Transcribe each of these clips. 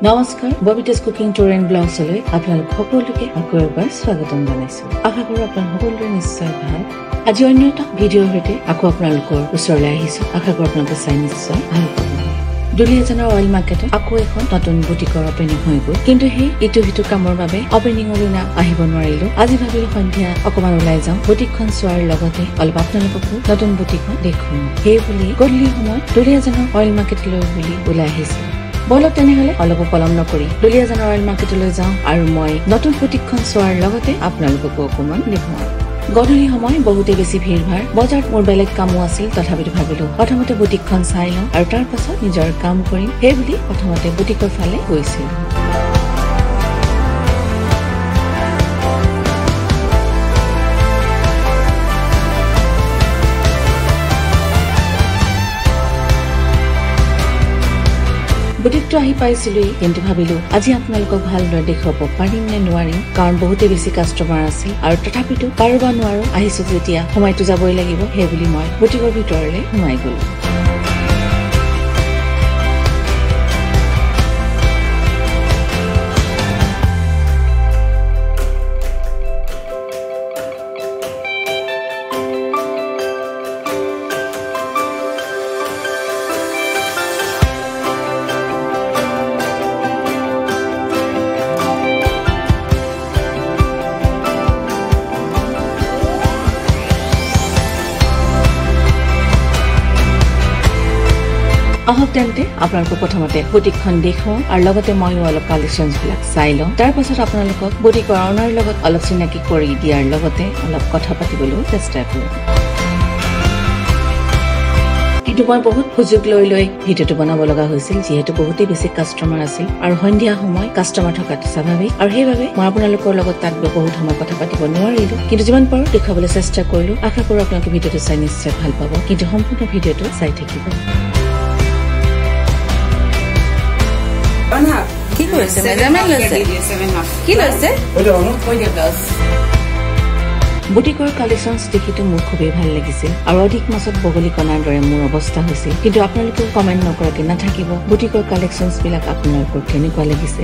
নমস্কাৰ Babita's cooking tour and ব্লগছলৈ আপোনালোক সকলোকে আকৌ এবাৰ স্বাগতম জনাইছো। আশা কৰোঁ আপোনালোক সকলোৰে নিশ্চয় ভাল। আজি অন্য এটা ভিডিঅ'ৰ সৈতে আকৌ আপোনালোকৰ ওচৰলৈ আহিছো। আশা কৰোঁ আপোনালোকে চাই নিশ্চয় ভাল পাব। দুলিয়াজানৰ অইল মাৰ্কেটত আকৌ এখন নতুন বুটিকৰ অপেনিং হৈ গ'ল, কিন্তু সেই ইটো সিটো কামৰ বাবে অপেনিঙৰ দিনা আহিব নোৱাৰিলো। আজি ভাবিলো সন্ধিয়া অকমান ওলাই যাওঁ, বুটিকখন চোৱাৰ লগতে অলপ আপোনালোককো নতুন বুটিকখন দেখুৱাম। সেই বুলি গধূলি সময়ত দুলিয়াজানৰ অইল মাৰ্কেটলৈ বুলি ওলাই আহিছো। বলক তেনেহলে অলপ পলম নকৰি দুলিয়াজানৰ অইল মাৰ্কেটলৈ যাওঁ আৰু মই নতুন বুটিকখন চোৱাৰ লগতে আপোনালোককো অকমান দেখুৱাম। গধূলি সময় বহুতে বেছি ভিৰ ভাৰ, বজাৰত মোৰ বেলেগ কামো আছিল, তথাপিতো ভাবিলো প্ৰথমতে বুটিকখন চাই লওঁ আৰু তাৰ পাছত নিজৰ কাম কৰিম। সেই বুলি প্ৰথমতে বুটিকৰ ফালে গৈছিলো। বুটিকটো আহি পাইছিলো, কিন্তু ভাবিলো আজি আপোনালোকক ভালদৰে দেখুৱাব পাৰিম নে নোৱাৰিম, কাৰণ বহুতে বেছি কাষ্টমাৰ আছিল আৰু তথাপিতো পাৰিব নোৱাৰো। আহিছো যেতিয়া সময়টো যাবই লাগিব, সেই বুলি মই বুটিকৰ ভিতৰলৈ সোমাই গলো। আহক তেন্তে আপোনালোকক প্ৰথমতে বুটিকখন দেখুৱাওঁ আৰু লগতে ময়ো অলপ কালেকশ্যনছ বিলাক চাই লওঁ। তাৰ পাছত আপোনালোকক বুটিকৰ অনাৰ লগত অলপ চিনাকি কৰি দিয়াৰ লগতে অলপ কথা পাতিবলৈ চেষ্টা কৰিম। কিন্তু মই বহুত সুযোগ লৈ ভিডিঅ'টো বনাব লগা হৈছিল, যিহেতু বহুতেই বেছি কাষ্টমাৰ আছিল আৰু সন্ধিয়া সময় কাষ্টমাৰ থকাটো স্বাভাৱিক, আৰু সেইবাবে মই আপোনালোকৰ লগত তাত বহুত সময় কথা পাতিব নোৱাৰিলো। কিন্তু যিমান পাৰো দেখুৱাবলৈ চেষ্টা কৰিলো। আশা কৰোঁ আপোনালোকে ভিডিঅ'টো চাই নিশ্চয় ভাল পাব, কিন্তু সম্পূৰ্ণ ভিডিঅ'টো চাই থাকিব। কি কৰিছে মেজাৰমেণ্ট লৈছে? কি লৈছে? বুটিকৰ কালেকশ্যনছ দেখিতো মোৰ খুবেই ভাল লাগিছিল আৰু অধিক মাছত বগলী কণাৰ দৰে মোৰ অৱস্থা হৈছিল। কিন্তু আপোনালোকেও কমেণ্ট নকৰাকে নাথাকিব, বুটিকৰ কালেকশ্যনছ বিলাক আপোনালোকৰ কেনেকুৱা লাগিছে।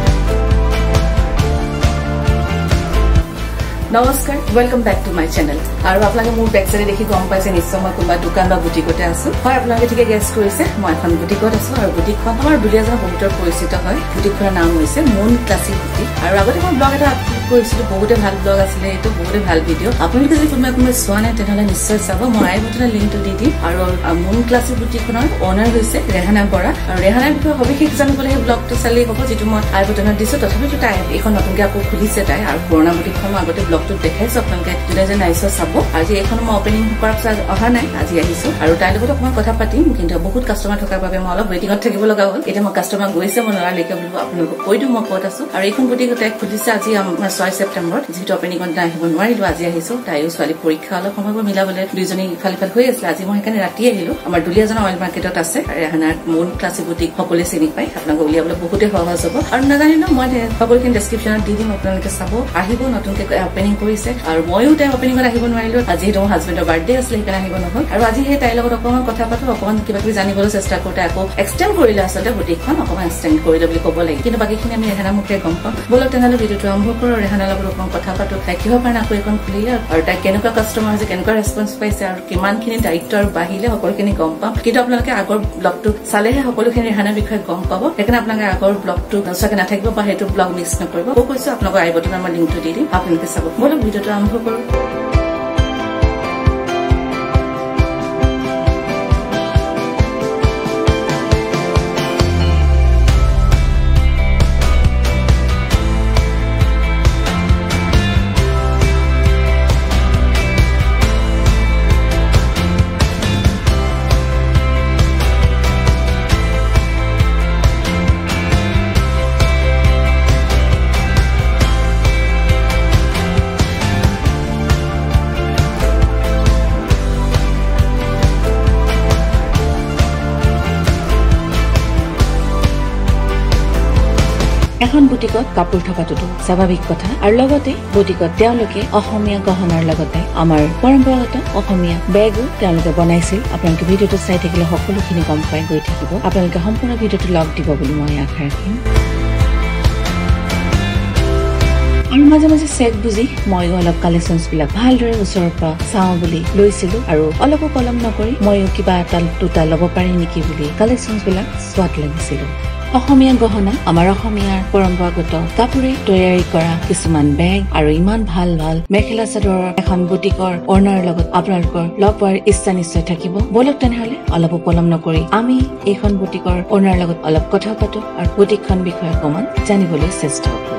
নমস্কাৰ, welcome back to my channel. আৰু আপোনালোকে মোৰ বেক চাইডে দেখি গম পাইছে নিশ্চয় মই কোনোবা দোকান বা বুটিকতে আছো। হয়, আপোনালোকে ঠিকে গেছ কৰিছে, মই এখন বুটিকত আছো আৰু বুটিকখন আমাৰ দুলিয়াজানৰ বহুতৰ পৰিচিত হয়। বুটিকখনৰ নাম হৈছে মুন ক্লাছিক বুটিক। আৰু আগতে মই ব্লগ এটা আপলোড কৰিছিলো, বহুতে ভাল ব্লগ আছিলে, এইটো বহুতে ভাল ভিডিঅ'। আপোনালোকে যদি কোনোবাই চোৱা নাই তেনেহলে নিশ্চয় চাব, মই আই বটনৰ লিংকটো দি দিম। আৰু মুন ক্লাছিক বুটিকখনৰ অনাৰ হৈছে ৰেহানা বৰা। আৰু ৰেহানাৰ বিষয়ে সবিশেষ জানিবলৈ সেই ব্লগটো চালেই হ'ব, যিটো মই আই বটনত দিছো। তথাপিতো তাই এইখন নতুনকে আকৌ খুলিছে তাই, আৰু পুৰণা বুটিকখন মই আগতে ব্লগটো দেখাইছো আপোনালোকে যোনে নাইছো চাব। আজি এইখন মই অপেনিং কৰাৰ পিছত অহা নাই, আজি আহিছো আৰু তাইৰ লগত অকমান কথা পাতিম। কিন্তু বহুত কাষ্টমাৰ থকাৰ বাবে মই অলপ ৱেটিঙত থাকিব লগা হ'ল। এতিয়া মই কাষ্টমাৰ গৈছে, মই লৰালৈকে বোলো আপোনালোকক কৈ দিওঁ মই ক'ত আছো। আৰু এইখন বুটিক তাই খুলিছে আজি আমাৰ 6 ছেপ্টেম্বৰত, যিহেতু অপেনিঙত আহিব নোৱাৰিলো, আজি আহিছো। তাইও ছোৱালী পৰীক্ষা অলপ সময়বোৰ মিলাবলৈ দুইজনী ইফাল সিফাল হৈ আছিলে। আজি মই সেইকাৰণে ৰাতি আহিলো। আমাৰ দুলিয়াজানৰ অইল মাৰ্কেটত আছে ৰেহানাৰ মুন ক্লাছিক বুটিক, সকলোৱে চিনি পায়। আপোনালোকে উলিয়াবলৈ বহুতে সহজ হ'ব। আৰু নাজানিলেও মই সকলোখিনি ডেছক্ৰিপশ্যনত দি দিম, আপোনালোকে চাব। আহিব, নতুনকে অপেনিং কৰিছে আৰু ময়ো তাই অপেনিঙত আহিব নোৱাৰিলো। যিহেতু মোৰ হাজবেণ্ডৰ বাৰ্থডে আছিলে, সেইকাৰণে আহিব নহল। আৰু আজি সেই তাইৰ লগত অকমান কথা পাতো, অকমান কিবা কিবি জানিবলৈ চেষ্টা কৰোঁতে আকৌ এক্সটেণ্ড কৰিলে, আচলতে বুটিকখন অকমান এক্সটেণ্ড কৰিলে বুলি ক'ব লাগে। কিন্তু বাকীখিনি আমি ৰেহানাৰ মুখে গম পাম। বলক তেনেহ'লে ভিডিঅ'টো আৰম্ভ কৰোঁ। ৰেহানাৰ লগত অকমান কথা পাতো, তাই কিহৰ কাৰণে আকৌ এখন খুলিলে আৰু তাই কেনেকুৱা কাষ্টমাৰ হৈছে, কেনেকুৱা ৰেছপন্স পাইছে আৰু কিমানখিনি দায়িত্ব আৰু বাঢ়িলে সকলোখিনি গম পাম। কিন্তু আপোনালোকে আগৰ ব্লগটো চালেহে সকলোখিনি ৰেহানাৰ বিষয়ে গম পাব। সেইকাৰণে আপোনালোকে আগৰ ব্লগটো নোচোৱাকে নাথাকিব বা সেইটো ব্লগ মিছ নকৰিব। মই কৈছো আপোনালোকৰ আই বটনত মই লিংকটো দি দিম, আপোনালোকে চাব। বলক ভিডিঅ'টো আৰম্ভ কৰোঁ। এখন বুটিকত কাপোৰ থকাটো স্বাভাৱিক কথা, আৰু লগতে বুটিকত তেওঁলোকে অসমীয়া গহনাৰ লগতে আমাৰ পৰম্পৰাগত অসমীয়া বেগো তেওঁলোকে বনাইছিল। আপোনালোকে ভিডিঅ'টো চাই থাকিলে সকলোখিনি গম পাই গৈ থাকিব। আপোনালোকে সম্পূৰ্ণ ভিডিঅ'টো লগ দিব বুলি মই আশা ৰাখিম। আৰু মাজে মাজে চেক বুজি মই অলপ কালেকশ্যনছ বিলাক ভালদৰে ওচৰৰ পৰা চাওঁ বুলি লৈছিলো আৰু অলপ পলম নকৰি মইও কিবা এটা দুটা ল'ব পাৰি নেকি বুলি কালেকশ্যনছ বিলাক চোৱাত লাগিছিলো। অসমীয়া গহনা আমাৰ অসমীয়াৰ পৰম্পৰাগত কাপোৰে তৈয়াৰী কৰা কিছুমান বেগ আৰু ইমান ভাল ভাল মেখেলা চাদৰৰ এখন বুটিকৰ অৰ্ণাৰ লগত আপোনালোকৰ লগ পোৱাৰ ইচ্ছা নিশ্চয় থাকিব। বলক তেনেহলে অলপ পলম নকৰি আমি এইখন বুটিকৰ অৰ্ণাৰ লগত অলপ কথা পাতো আৰু বুটিকখন বিষয়ে অকমান জানিবলৈ চেষ্টা কৰো।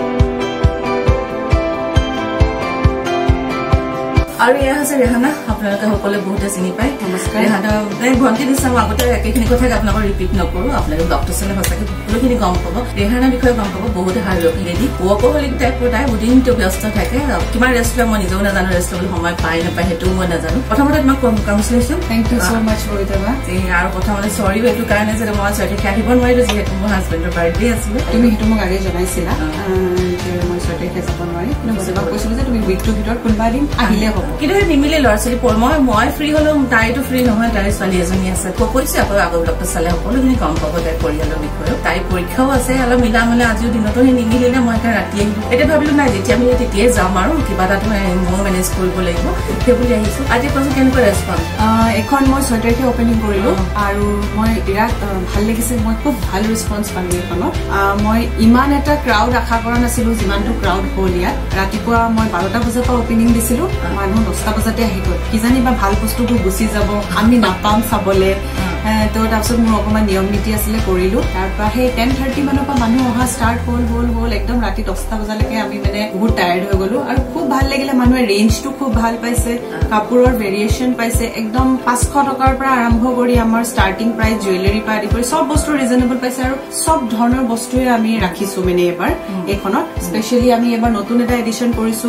আৰু এয়া হৈছে ৰেহানা, আপোনালোকে সকলোৱে বহুতে চিনি পায়। নমস্কাৰ ৰেহানা, ভণ্টি নিচিনা মই আগতে একেখিনি কথাকে আপোনালোকক ৰিপিট নকৰো। আপোনালোকে ডক্টৰ চালে সঁচাকে সকলোখিনি গম পাব, ৰেহানাৰ বিষয়ে গম পাব। বহুতে হাৰ্ড ৱৰ্কিং লেডি, ৱৰ্কহলিক টাইপৰ, তাই দিনটো ব্যস্ত থাকে। কিমান ৰেষ্ট লয় মই নিজেও নাজানো, ৰেষ্ট ল'বলৈ সময় পাই নাপায় সেইটোও মই নাজানো। প্ৰথমতে তোমাক congratulation, thank you so' much Babita. আৰু প্ৰথমতে চৰিও এইটো কাৰণে যে মই ছয়তাৰিখে আহিব নোৱাৰিলো, যিহেতু মোৰ হাজবেণ্ডৰ বাৰ্থডে আছিলে। তুমি সেইটো মোক আগেই জনাইছিলা যে মই ছয়তাৰিখে যাব নোৱাৰিম, কিন্তু মই কৈছিলো যে তুমি উইকটোৰ ভিতৰত কোনোবা দিন আহিলে হ'ব। কিন্তু সেই নিমিলে ল'ৰা ছোৱালী মই ফ্ৰী হলেও তাইতো ফ্ৰী নহয়, তাইৰ ছোৱালী এজনী আছে। কৈছে আকৌ আগৰ ডক্টৰ চালে সকলোখিনি গম পাব তাইৰ পৰিয়ালৰ বিষয়েও। তাইৰ পৰীক্ষাও আছে, অলপ মিলা মেলা আজিও দিনতো সেই নিমিলিলে মই এটা ৰাতি আহিলো। এতিয়া ভাবিলো নাই যেতিয়া আমি তেতিয়াই যাম আৰু কিবা এটা মই মেনেজ কৰিব লাগিব সেইবুলি আহিছো। আজি কোৱাচোন কেনেকুৱা ৰেছপন্স? এখন মই 6 তাৰিখে অপেনিং কৰিলো আৰু মই বিৰাট ভাল লাগিছে। মই খুব ভাল ৰেছপন্স পালো এইখনত। মই ইমান এটা ক্ৰাউড আশা কৰা নাছিলো যিমানটো ক্ৰাউড হ'ল ইয়াত। ৰাতিপুৱা মই 12টা বজাৰ পৰা অপেনিং দিছিলো, মানুহ 10টা বজাতে আহি গ'ল। কিজানি বা ভাল বস্তুবোৰ গুচি যাব, আমি নাপাম চাবলে। তো তাৰপিছত মোৰ অকণমান নিয়ম নীতি আছিলে, কৰিলো। তাৰপৰা সেই 10:30 মানৰ পৰা মানুহ অহা ষ্টাৰ্ট হ'ল একদম ৰাতি 10টা বজালৈকে আমি মানে বহুত টায়াৰ্ড হৈ গলো। আৰু খুব ভাল লাগিলে, মানুহে ৰেঞ্জটো খুব ভাল পাইছে, কাপোৰৰ ভেৰিয়েশ্যন পাইছে। একদম 500 টকাৰ পৰা আৰম্ভ কৰি আমাৰ ষ্টাৰ্টিং প্ৰাইচ জুৱেলাৰী পৰা আদি কৰি চব বস্তু ৰিজনেবল পাইছে। আৰু চব ধৰণৰ বস্তুৱে আমি ৰাখিছো মানে এবাৰ এইখনত। স্পেচিয়েলি আমি এবাৰ নতুন এটা এডিশ্যন কৰিছো,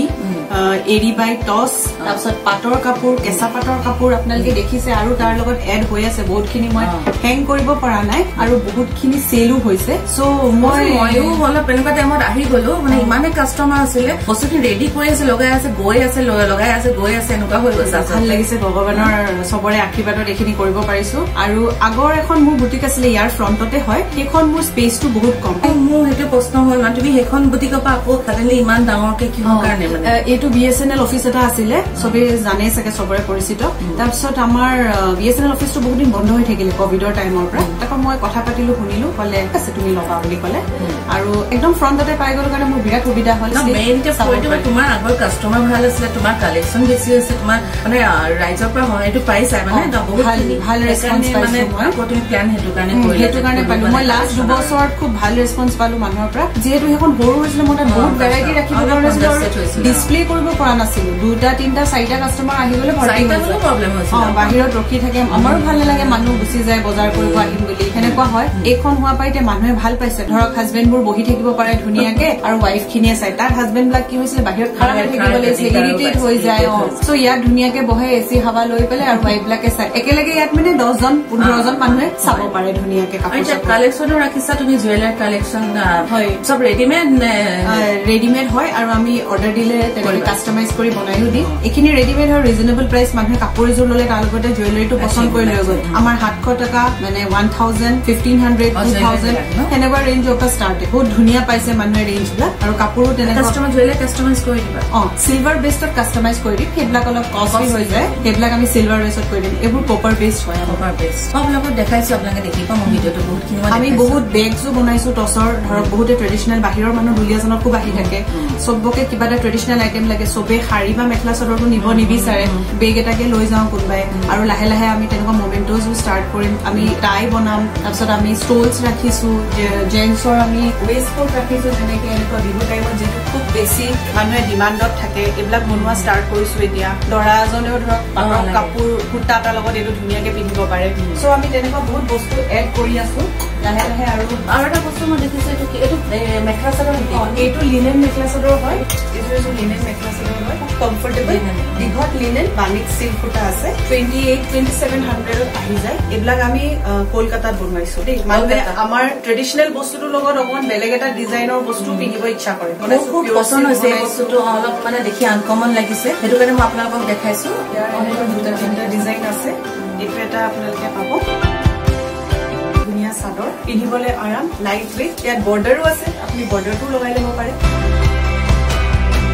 এৰি বাই টছ, তাৰপিছত পাটৰ কাপোৰ, কেঁচা পাটৰ কাপোৰ আপোনালোকে দেখিছে। আৰু তাৰ লগত এড হৈ আছে বহুতখিনি, মই হেং কৰিব পৰা নাই আৰু বহুতখিনি চেলো হৈছে। চ' মইও অলপ এনেকুৱা টাইমত আহি গলো, মানে ইমানে কাষ্টমাৰ আছিলে, বস্তুখিনি ৰেডি কৰি আছে, লগাই আছে, গৈ আছে, লগাই আছে, গৈ আছে, এনেকুৱা হৈ গৈছে। ভাল লাগিছে, ভগৱানৰ চবৰে আশীৰ্বাদত এইখিনি কৰিব পাৰিছো। আৰু আগৰ এখন মোৰ বুটিক আছিলে ইয়াৰ ফ্ৰণ্টতে হয়, সেইখন মোৰ স্পেচটো বহুত কম। মোৰ সেইটো প্ৰশ্ন হ'ল, মানে তুমি সেইখন বুটিকৰ পৰা আকৌ সাধাৰণতে ইমান ডাঙৰকে কিহৰ কাৰণে? মানে এইটো BSNL অফিচ এটা আছিলে, চবেই জানে চাগে, চবৰে পৰিচিত। তাৰপিছত আমাৰ BSNL অফিচটো বহুত দিন বন্ধ হৈ থাকিলে কভিডৰ টাইমৰ পৰা। তাৰপৰা মই কথা পাতিলো, শুনিলো, ক'লে আছে তুমি ল'বা বুলি ক'লে। আৰু একদম ফ্ৰণ্টতে পাই গ'লো কাৰণে মোৰ বিৰাট সুবিধা হ'ল। তোমাৰ আগৰ কাষ্টমাৰ ভাল আছিলে, তোমাৰ কালেকশ্যন বেছি হৈছে, তোমাৰ মানে ৰাইজৰ পৰা সহায়টো পাইছা, মানে ভাল ৰেছপন্স পাইছো মই। তুমি প্লেন সেইটো কাৰণে পালো। মই লাষ্ট 2 বছৰত খুব ভাল ৰেছপন্স পালো মানুহৰ পৰা। যিহেতু সেইখন সৰু হৈছিলে, মই তাত বহুত ভেৰাইটি ৰাখিব পৰা নাছিলো আৰু ডিছপ্লে কৰিব পৰা নাছিলো। 2টা 3টা 4টা কাষ্টমাৰ আহি গ'লে বাহিৰত ৰখি থাকে, আমাৰো ভাল নালাগে, মানুহ গুচি যায় বজাৰ কৰিব আহিম বুলি, সেনেকুৱা হয়। এইখন হোৱা পাই এতিয়া মানুহে ভাল পাইছে। ধৰক হাজবেণ্ড বোৰ বহি থাকিব পাৰে ধুনীয়াকে, আৰু ৱাইফ খিনিয়ে চাই। তাৰ হাজবেণ্ড বিলাক কি হৈছিলে, বাহিৰত খাৰা হৈ থাকিব লাগিছিলে, ইৰিটেট হৈ যায়। চ' ইয়াত ধুনীয়াকে বহে, AC হাৱা লৈ পেলাই, আৰু ৱাইফ বিলাকে চাই। একেলগে ইয়াত মানে 10জন 15জন মানুহে চাব পাৰে ধুনীয়াকে। কালেকশ্যনো ৰাখিছা তুমি, জুৱেলাৰী কালেকশ্যন হয়, চব ৰেডিমেড হয়, আৰু আমি অৰ্ডাৰ দিলে কাষ্টমাইজ কৰি বনাইও দিম। এইখিনি ৰেডিমেড হয়, ৰিজনেবল প্ৰাইচ। মানুহে কাপোৰ এযোৰ ল'লে তাৰ লগতে জুৱেলাৰীটো পচন্দ কৰি লৈ গ'ল। আমাৰ 700 টকা, মানে 1000, 1500, 2000 সেনেকুৱা ৰেঞ্জৰ পৰা ষ্টাৰ্ট। বহুত ধুনীয়া পাইছে মানুহে ৰেঞ্জ বিলাক। আৰু কাপোৰো তেনেকুৱা জুৱেলাৰী কাষ্টমাইজ কৰি দিবা। চিলভাৰ বেষ্টত কাষ্টমাইজ কৰি দিম। সেইবিলাক অলপ কষ্টলি হৈ যায়, সেইবিলাক আমি চিলভাৰ বেষ্টত কৰি দিম। এইবোৰ কপাৰ বেষ্ট হয়। কপাৰ বেষ্ট আপোনালোকক দেখাইছো, আপোনালোকে দেখি পাম ভিডিঅ'টো বহুতখিনি। আমি বহুত বেগছো বনাইছো টছৰ। ধৰক বহুতে ট্ৰেডিচনেল, বাহিৰৰ মানুহ দুলীয়াজনক খুব আহি থাকে, চবকে কিবা এটা ট্ৰেডিচনেল আইটেম লাগে। চবে শাৰী বা মেখেলা চাদৰটো নিব নিবিচাৰে, বেগ এটাকে লৈ যাওঁ কোনোবাই। আৰু লাহে লাহে আমি তেনেকুৱা মমেণ্টছো ষ্টাৰ্ট কৰিম। আমি টাই বনাম, তাৰপিছত আমি ষ্টলছ ৰাখিছো, জেন্টছৰ আমি ৱেষ্ট কোট ৰাখিছো। যেনেকে এনেকুৱা বিহু টাইমত যিটো খুব বেছি মানুহে ডিমাণ্ডত থাকে, এইবিলাক বনোৱা ষ্টাৰ্ট কৰিছো এতিয়া। দৰা এজনেও ধৰক পাটৰ কাপোৰ কুৰ্তা এটাৰ লগত এইটো ধুনীয়াকে পিন্ধিব পাৰে। চ' আমি তেনেকুৱা বহুত বস্তু এড কৰি আছো লাহে লাহে। আৰু এটা বস্তু মই দেখিছো, এইটো মেখেলা চাদৰ, এইটো লিনেন মেখেলা চাদৰ হয়। এইটো লিনেন মেখেলা চাদৰ হয়, খুব কমফৰ্টেবল, দীঘত লিনেন, বানিক চিল্ক সূতা আছে। 28,2700 আহি যায়। এইবিলাক আমি কলকাতাত বনোৱাইছো দেই। মানে আমাৰ ট্ৰেডিচনেল বস্তুটোৰ লগত অকমান বেলেগ এটা ডিজাইনৰ বস্তু পিন্ধিব ইচ্ছা কৰে। খুব পচন্দ হৈছে এই বস্তুটো, অলপ মানে দেখি আনকমন লাগিছে, সেইটো কাৰণে মই আপোনালোকক দেখাইছো। দুটা 3টা ডিজাইন আছে, এইটো এটা আপোনালোকে পাব। ধুনীয়া চাদৰ, পিন্ধিবলৈ আৰাম, লাইট ৱেইট। ইয়াত বৰ্ডাৰো আছে, আপুনি বৰ্ডাৰটো লগাই ল'ব পাৰে।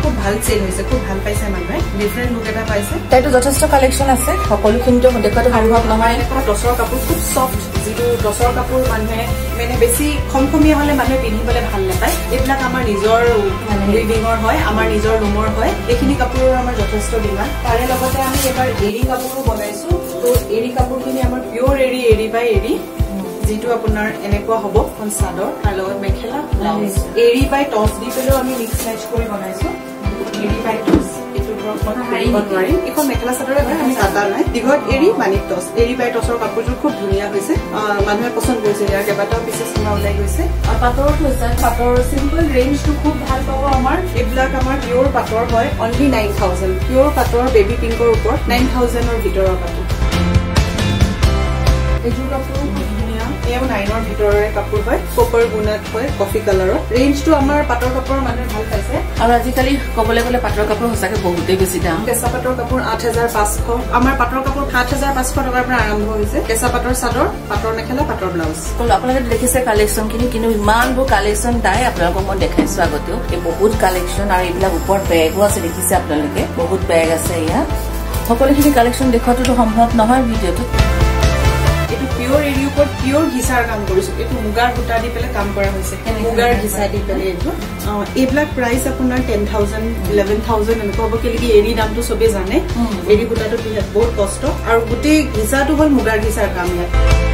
খুব ভাল সেল হৈছে খুব ভাল পাইছে মানুহে ডিফারেন্ট লুক এটা পাইছে তাইতো যথেষ্ট কালেকশন আছে সকলোখিনিতো দেখাটো সম্ভৱ নহয় টছৰ কাপোৰ খুব সফট যিটো টছৰ কাপোৰ মানুহে মানে বেছি খমখমীয়া হলে মানুহে পিন্ধিবলৈ ভাল নাপায় এইবিলাক আমাৰ নিজৰ উইভিঙৰ হয় আমাৰ নিজৰ লুমৰ হয় এইখিনি কাপোৰৰ আমাৰ যথেষ্ট ডিমাণ্ড তাৰে লগতে আমি এবাৰ এৰি কাপোৰো বনাইছো তো এৰি কাপোৰখিনি আমাৰ পিওৰ এৰি বাই এৰি যেটো আপোনাৰ এনেকুৱা হ'ব কোন চাদৰ আৰু লগত মেখেলা ব্লাউজ এৰি বাই টছ দি পেলেও আমি মিক্স ম্যাচ কৰি বনাইছো এৰি বাই টছ এটো ধৰক হাৰি নোৱাৰি এখন মেখেলা চাদৰে আমি কাটা নাই দিঘত এৰি মানিক টছ এৰি বাই টছৰ কাপোৰটো খুব ধুনীয়া হৈছে মানুহে পছন্দ কৰিছে ইয়াৰ কেইবাটাও পিছেছ আমাৰ ওলাই গৈছে আৰু পাটৰ হৈছে পাটৰ সিম্পল ৰেঞ্জটো খুব ভাল পাব আমাৰ এইবিলাক আমাৰ পিওৰ পাটৰ হয় অনলি 9000 পিওৰ পাটৰ বেবি পিংকৰ ওপৰত 9000 ৰ ভিতৰৰ পাটৰ এইযোৰ কাপোৰ এও 9 ৰ ভিতৰৰে কাপোৰ হয় কপাৰ গুণাত হয় কফি কালাৰৰ ৰেঞ্জটো আমাৰ পাটৰ কাপোৰৰ মানুহে ভাল পাইছে আৰু আজিকালি কবলে গলে পাটৰ কাপোৰ হসাকে বহুতে বেছি দাম কেঁচা পাটৰ কাপোৰ 8500 আমাৰ পাটৰ কাপোৰ 7500 টকাৰ পৰা আৰম্ভ হৈছে কেঁচা পাটৰ চাদৰ পাটৰ মেখেলা পাটৰ ব্লাউজ আপোনালোকে দেখিছে কালেকশন কিন্তু ইমানবোৰ কালেকশন তাই আপোনালোকক মই দেখাইছো আগতেও এই বহুত কালেকশন আৰু এইবিলাক ওপৰত বেগো আছে দেখিছে আপোনালোকে বহুত বেগ আছে ইয়াত সকলোখিনি কালেকশন দেখুৱাটো সম্ভৱ নহয় ভিডিঅ'টো এটো পিওর এৰি ওপৰত পিওর ঘিসাৰ কাম কৰিছো এটো মুগাৰ সূতা দি পেলে কাম কৰা হৈছে মুগাৰ ঘিসা দি পেলে এটো এইবিলাক প্ৰাইস আপোনাৰ 10000 11000 এনেকুৱা হ'ব কেলি এৰি দামটো সবে জানে এৰি সূতাটো বহুত কষ্ট আৰু গুটি ঘিসাটো হল মুগাৰ ঘিসাৰ কাম ইয়াত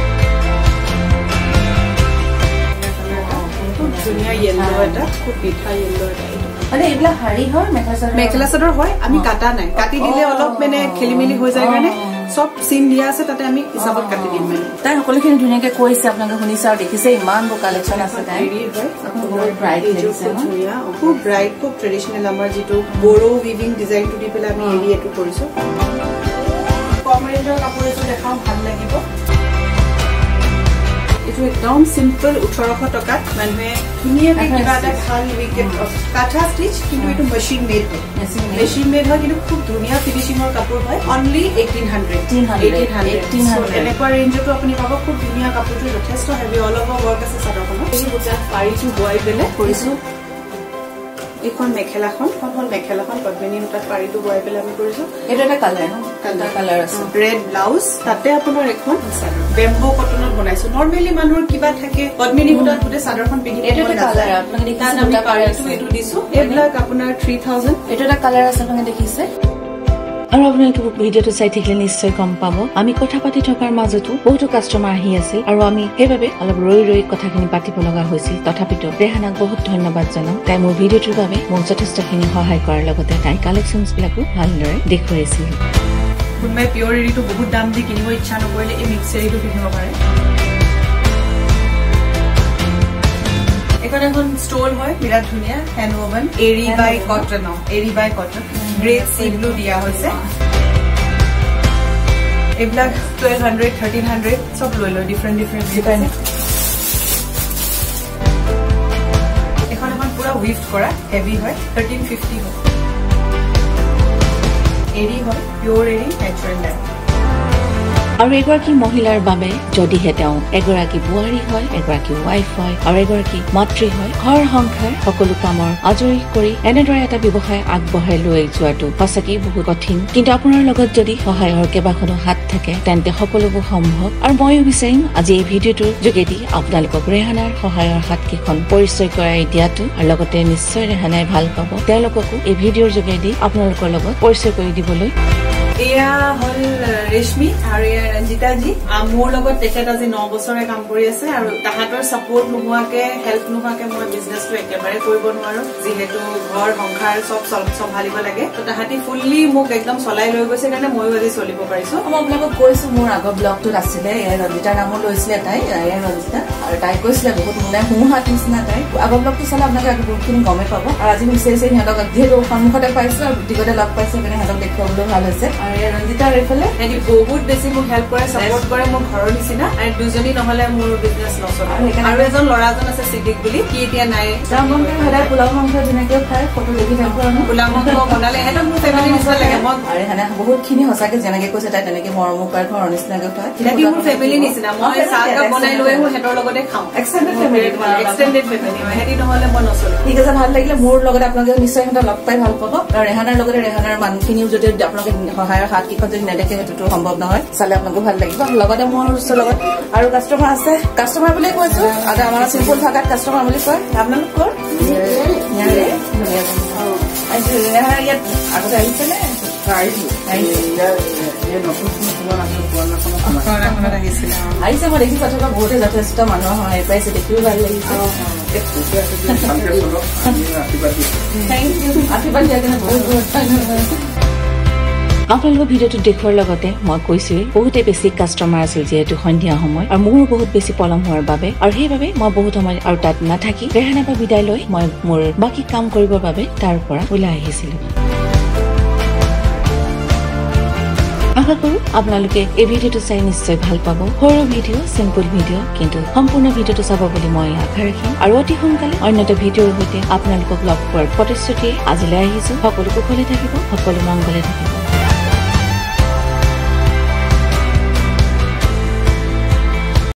ধুনীয়া ইয়েলো এটা খুব পিঠা ইয়েলো এটা মানে এইবিলা হাৰি হয় মেখেলা চাদৰ হয় আমি কাটা নাই কাটি দিলে অলপ মানে খেলিমেলি হৈ যায় কাৰণে সব সিন দিয়া আছে তাতে আমি হিসাবত কাটি দিম মানে তাই সকলোখিনি ধুনীয়াকে কৈছে আপোনালোকে শুনিছে আৰু দেখিছে ইমান বো কালেকশন আছে তাই বহুত ব্ৰাইট লাগিছে ধুনীয়া খুব ব্ৰাইট খুব ট্ৰেডিশনাল আমাৰ যেটো বড়ো উইভিং ডিজাইনটো দি পেলে আমি এৰি এটো কৰিছো কম ৰেঞ্জৰ কাপোৰ এটো দেখাও ভাল লাগিব এটো একদম সিম্পল 1800 টকা মানে ধুনীয়াকে কিবা এটা ভাল উইকেট কাঠা স্টিচ কিন্তু এটো মেশিন মেড হয় কিন্তু খুব ধুনীয়া ফিনিশিংৰ কাপোৰ হয় অনলি 1800 এনেকুৱা ৰেঞ্জটো আপুনি পাব খুব ধুনীয়া কাপোৰটো যথেষ্ট হেভি অল ওভাৰ ওয়ার্ক আছে চাদৰখনত এই বুটা পাৰিটো বয় পেলে কৰিছো এখন মেখেলাখন হল মেখেলাখন পদ্মিনী সূতাত পাৰিটো বয় পেলে আমি কৰিছো এটা এটা কালাৰ আছে ৰেড ব্লাউজ তাতে আপোনাৰ এখন বেম্বো কটনত বনাইছো নৰমালি মানুহৰ কিবা থাকে পদ্মিনী সূতাত গুটে চাদৰখন পিন্ধি এটা কালাৰ আপোনালোকে দেখিছে আমি পাৰিটো এটো দিছো এইবিলাক আপোনাৰ 3000 এটা এটা কালাৰ আছে আপোনালোকে দেখিছে আৰু আপোনালোকে ভিডিঅ'টো চাই থাকিলে নিশ্চয় গম পাব আমি কথা পাতি থকাৰ মাজতো বহুতো কাষ্টমাৰ আহি আছিল আৰু আমি সেইবাবে অলপ ৰৈ কথাখিনি পাতিব লগা হৈছিল তথাপিতো ৰেহানাক বহুত ধন্যবাদ জনাওঁ তাই মোৰ ভিডিঅ'টোৰ বাবে মোক যথেষ্টখিনি সহায় কৰাৰ লগতে তাই কালেকশ্যনছ বিলাকো ভালদৰে দেখুৱাইছিল কোনোবাই পিওৰ এৰিটো বহুত দাম দি কিনিব ইচ্ছা নকৰিলে এই মিক্স এৰিটো কিনিব পাৰে এখন ষ্টল হয় বিৰাট ধুনীয়া hand woven eri by cotton grade C blue দিয়া হৈছে এইবিলাক 1200 1300 সব লৈ ডিফারেন্ট এখন পুৰা উইফট কৰা হেভি হয় 1350 হয় এৰি হয় পিওৰ এৰি নেচাৰেল ডাই আৰু এগৰাকী মহিলাৰ বাবে যদিহে তেওঁ এগৰাকী বুৱাৰী হয় এগৰাকী ৱাইফ হয় আৰু এগৰাকী মাতৃ হয় ঘৰ সংসাৰ সকলো কামৰ আজৰি কৰি এনেদৰে এটা ব্যৱসায় আগবঢ়াই লৈ যোৱাটো সঁচাকৈ বহুত কঠিন কিন্তু আপোনাৰ লগত যদি সহায়ৰ কেইবাখনো হাত থাকে তেন্তে সকলোবোৰ সম্ভৱ আৰু ময়ো বিচাৰিম আজি এই ভিডিঅ'টোৰ যোগেদি আপোনালোকক ৰেহানাৰ সহায়ৰ হাতকেইখন পৰিচয় কৰাই দিয়াটো আৰু লগতে নিশ্চয় ৰেহানাই ভাল পাব তেওঁলোককো এই ভিডিঅ'ৰ যোগেদি আপোনালোকৰ লগত পৰিচয় কৰি দিবলৈ এয়া হল ৰেশমি আৰু ৰঞ্জিতা জি মোৰ লগত তেখেত আজি 9 বছৰে কাম কৰি আছে আৰু তাহাঁতৰ সাপোৰ্ট নোহোৱাকে হেল্প নোহোৱাকে মই বিজনেসটো একেবাৰে কৰিব নোৱাৰো যেহেতু ঘৰ সংসাৰ সব সম্ভালিব লাগে তো তাহাঁতি ফুললি মোক একদম চলাই লৈ গৈছে কাৰণে ময়ো আজি চলিব পাৰিছো মই আপোনালোকক কৈছো মোৰ আগৰ ব্লগটোত আছিলে এয়া ৰঞ্জিতাৰ নামো লৈছিলে তাই এয়া ৰঞ্জিতা আৰু তাই কৈছিলে বহুত মুনাই হুহাত নিচিনা তাই আগৰ ব্লগটো চালে আপোনালোকে বহুতখিনি গমে পাব আৰু আজি বিচাৰিছে সিহঁতক যিহেতু সন্মুখতে পাইছো আৰু বুটিকতে লগ পাইছে কাৰণে সিহঁতক দেখুৱাবলৈ ভাল হৈছে ৰঞ্জিতা এইফালে এনি বহুত বেছি মোক হেল্প কৰে সাপোৰ্ট কৰে মোৰ ঘৰৰ নিচিনা আৰু দুজনী নহলে মোৰ বিজনেছ নচলে আৰু এজন ল'ৰাজন আছে সিদ্দিক বুলি কি এতিয়া নাই সদায় পোলাও মাংস যেনেকৈ খাই ফটো দেখি থাকো পোলাও মাংস বনালে এটা মোৰ ফেমিলি নিচিনা লাগে মই আৰু এনে বহুতখিনি সঁচাকে যেনেকে কৈছে তাই তেনেকে মৰম কৰে ঘৰৰ নিচিনাকে খায় এটি মোৰ ফেমিলি নিচিনা মই চাহ কাপ বনাই লৈ মোৰ হেতৰ লগতে খাওঁ এক্সটেন্ডেড ফেমিলি হেতি নহলে মই নচলে ঠিক আছে ভাল লাগিলে মোৰ লগতে আপোনালোকে নিশ্চয় এটা লগ পাই ভাল পাব আৰু ৰেহানাৰ লগতে ৰেহানাৰ মানুহখিনিও যদি আপোনালোকে সহায়ৰ হাত কিখন যদি নেদেখে সেইটোতো সম্ভৱ নহয় চালে আপোনালোকে ভাল লাগিব লগতে মোৰ লগত আৰু কাষ্টমাৰ আছে কাষ্টমাৰ বুলি কৈছো আৰু আমাৰ চিম্পল ভাষাত কাষ্টমাৰ বুলি কয় আপোনালোক কৰ ইয়াত আগতে আহিছেনে আহিছে মই দেখি কথা বহুতে যথেষ্ট মানুহৰ সহায় পাইছে দেখিও ভাল লাগিছে থেংক ইউ আশীৰ্বাদ দিয়াৰ কাৰণে বহুত বহুত ধন্যবাদ আপোনালোকৰ ভিডিঅ'টো দেখুৱাৰ লগতে মই কৈছোৱে বহুতে বেছি কাষ্টমাৰ আছিল যিহেতু সন্ধিয়া সময় আৰু মোৰ বহুত বেছি পলম হোৱাৰ বাবে আৰু সেইবাবে মই বহুত সময় আৰু তাত নাথাকি ৰেহানাৰ পৰা বিদায় লৈ মই মোৰ বাকী কাম কৰিবৰ বাবে তাৰ পৰা ওলাই আহিছিলো আশা কৰো আপোনালোকে এই ভিডিঅ'টো চাই নিশ্চয় ভাল পাব সৰু ভিডিঅ' চিম্পল ভিডিঅ' কিন্তু সম্পূৰ্ণ ভিডিঅ'টো চাব বুলি মই আশা ৰাখিম আৰু অতি সোনকালে অন্য এটা ভিডিঅ'ৰ সৈতে আপোনালোকক লগ পোৱাৰ প্ৰতিশ্ৰুতিয়ে আজিলৈ আহিছো সকলো কুশলে থাকিব সকলো মংগলে থাকিব